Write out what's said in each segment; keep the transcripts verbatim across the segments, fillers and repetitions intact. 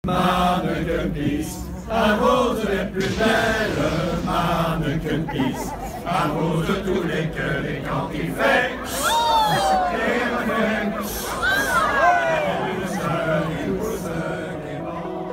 Mannequin Peace, à rose les plus belles, Mannequin Peace, à rose de tous les cœurs et quand il fait, et mannequin, il pousse, il pousse, il vend.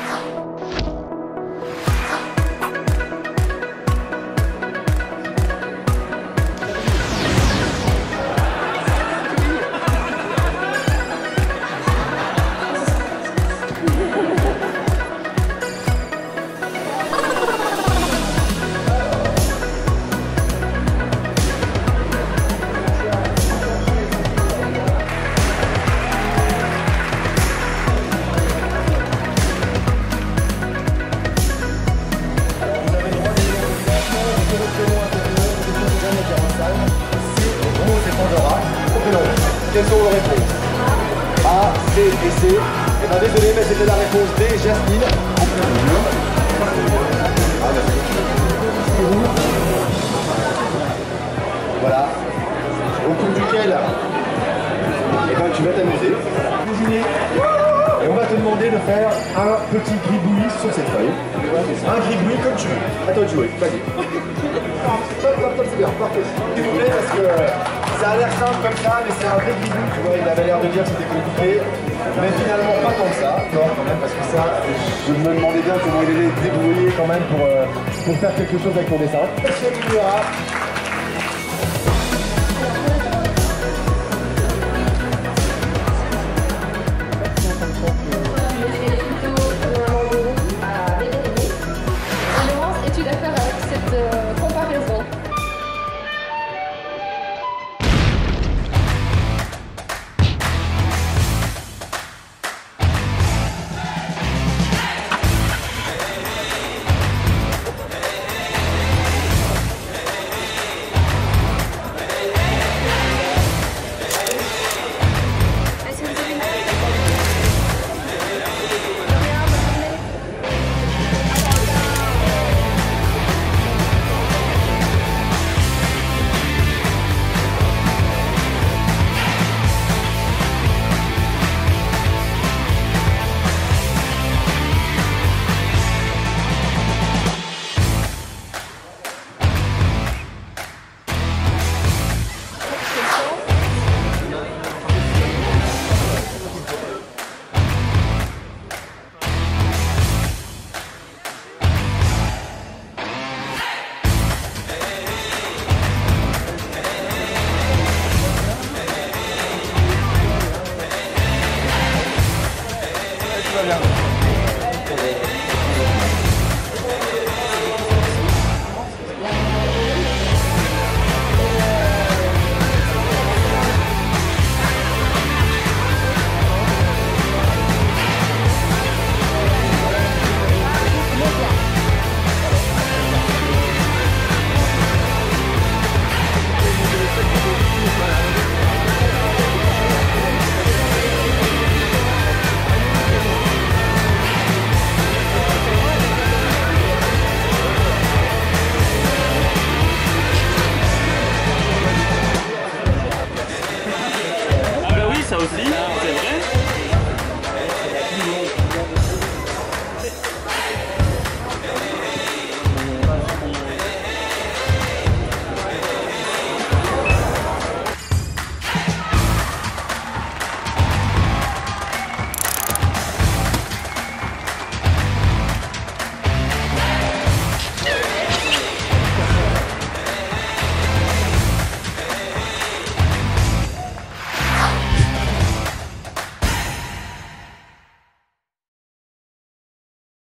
Quelles sont vos réponses? A, C et C. Eh bien désolé, mais c'était la réponse D, Jasmine. Voilà. Au cours duquel eh ben, tu vas t'amuser. Et on va te demander de faire un petit gribouillis sur cette feuille. Un gribouillis comme tu veux. À toi de jouer, vas-y. Top, top, top, c'est bien, parfait. S'il vous plaît, parce que ça a l'air simple comme ça, mais c'est un vrai gribouillis, tu vois, il avait l'air de dire que c'était compliqué. Mais finalement, pas tant que ça, non, quand même, parce que ça, je me demandais bien comment il allait se débrouiller quand même pour, euh, pour faire quelque chose avec mon dessin.